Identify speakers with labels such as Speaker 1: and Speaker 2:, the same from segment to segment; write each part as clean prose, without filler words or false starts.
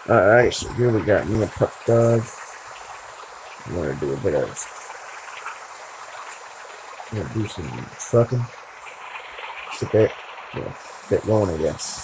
Speaker 1: Alright, so here we got me a pup dog. I'm gonna do a bit of, I'm gonna do some fucking. Just a bit, yeah, bit going, I guess.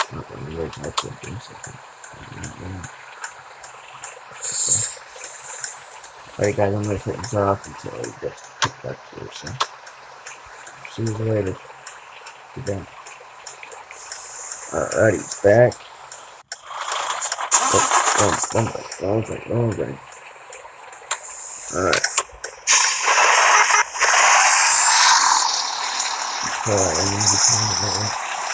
Speaker 1: Not going to wait till I put this. Alright guys, I'm going to shut this off until he gets picked up here, so see you later. Be done. Alright, he's back. Wrong thing. Alright. Alright, I need to turn it over.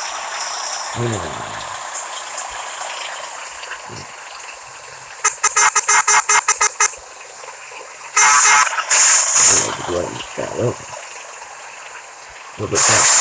Speaker 1: A little bit fast.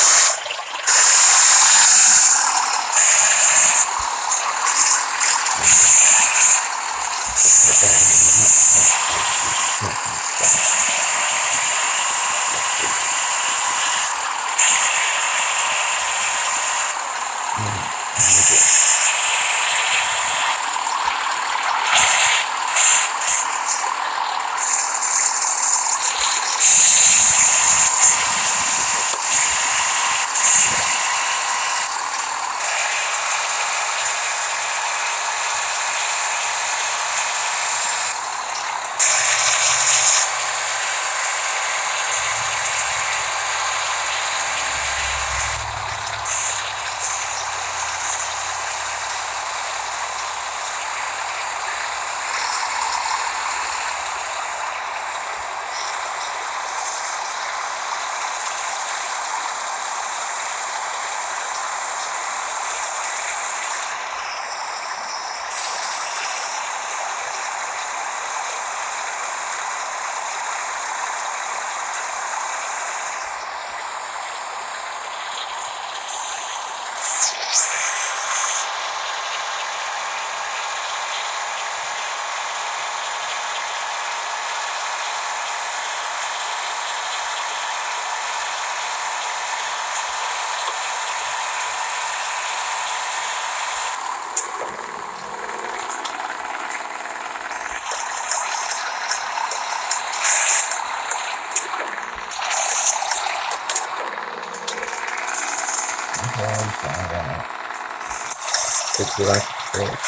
Speaker 1: If you like to say it,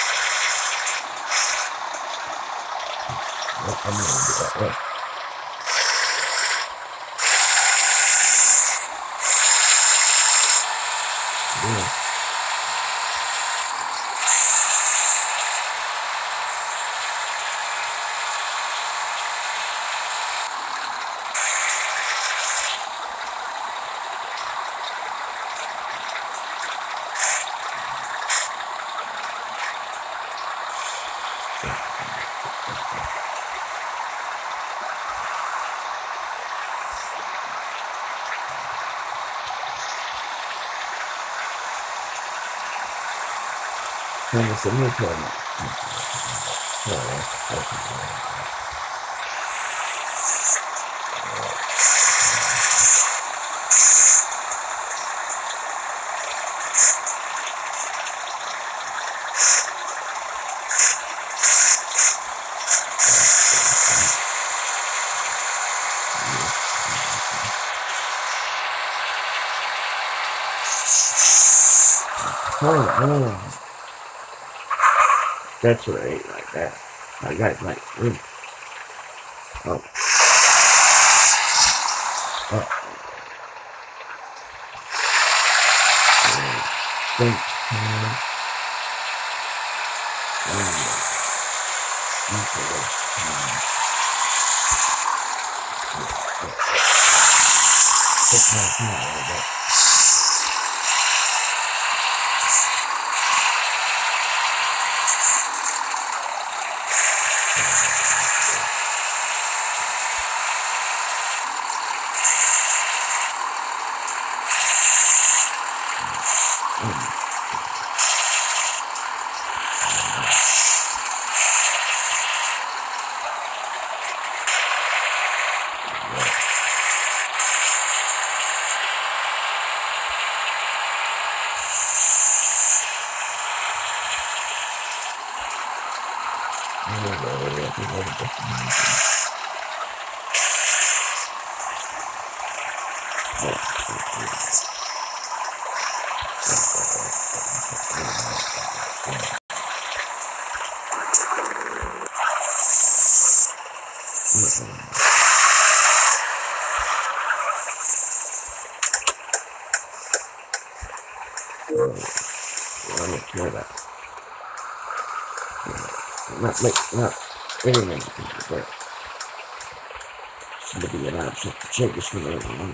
Speaker 1: I'm going to do that way. Yeah. Turn the signal to Oh, that's right, like that. I got it like three. Oh. Oh. Thanks. I don't care about not anything, but should be an option to check this one out.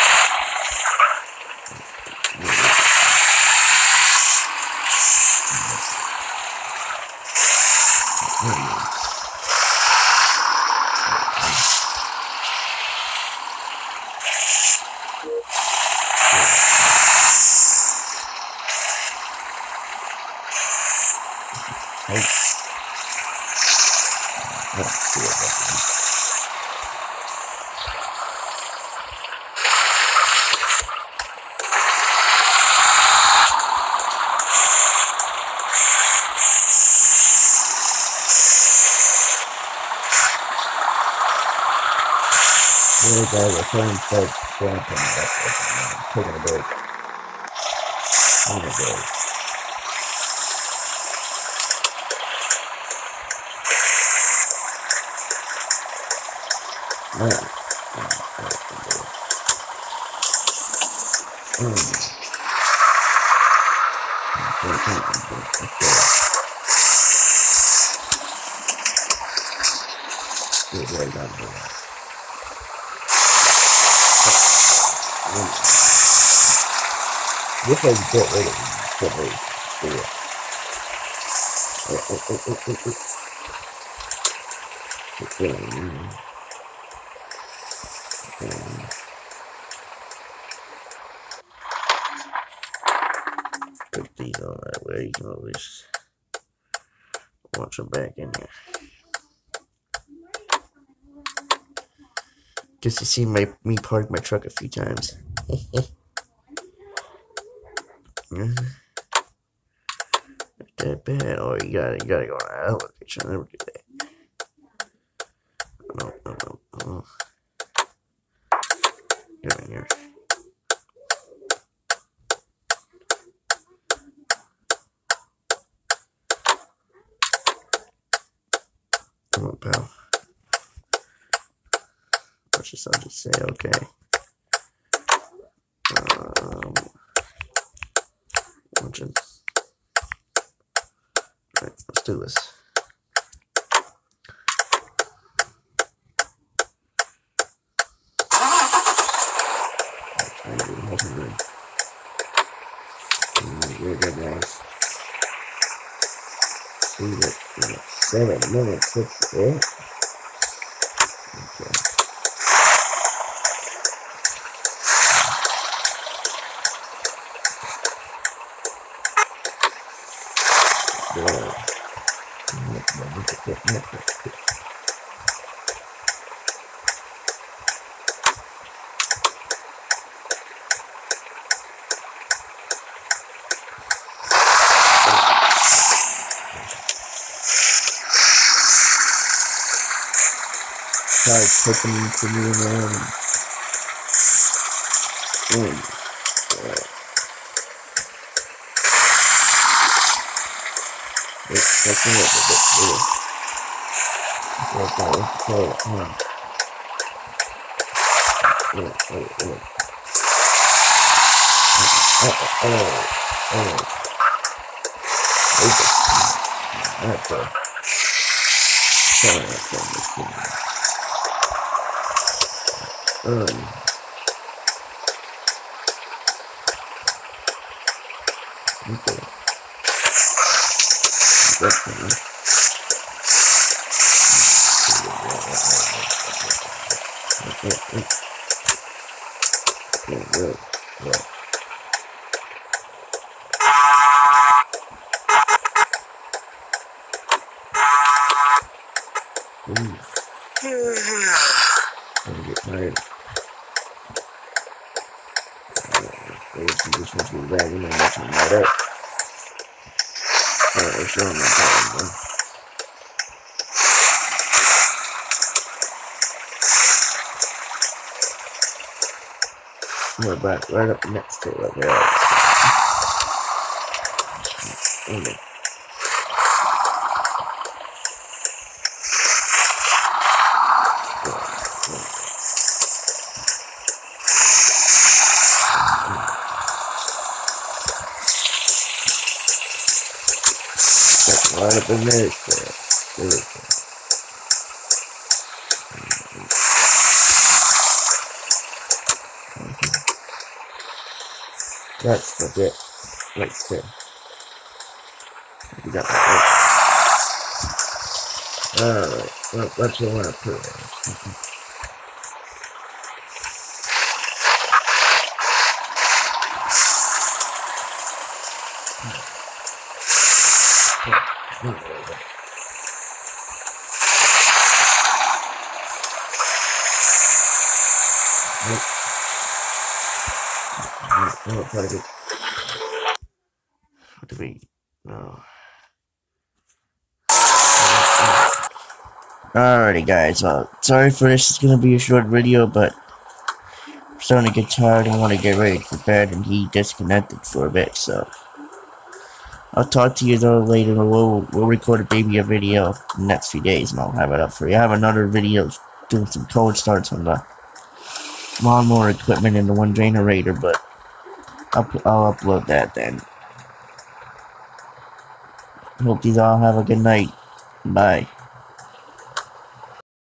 Speaker 1: Really guys are trying to start jumping back, taking a break. On the break. Man. This way you get rid of it. Get rid of it. Put these on that way. You can always watch them back in here. Just to see me park my truck a few times. Not that bad. Oh, you gotta go on that location. I'll never do that. No. Get in here. Come on, pal. Watch this. I'll just say okay. Alright, let's do this. Very good, guys. See that 7 minutes. That's it. Okay. Taking to me around. That's it. I'm get tired. This one's going back in and that's not up. Alright, showing my time, we're back right up next to it right there. Okay. Right up in this there. That's the bit right there. We got that. Alright, well, that's what I want to put it in. Alrighty guys, well, sorry for this, it's gonna be a short video, but I'm starting to get tired and want to get ready for bed, and he disconnected for a bit, so I'll talk to you though later. We'll record a video in the next few days, and I'll have it up for you. I have another video doing some code starts on the lawnmower equipment and the one generator, but I'll upload that then. Hope you all have a good night. Bye.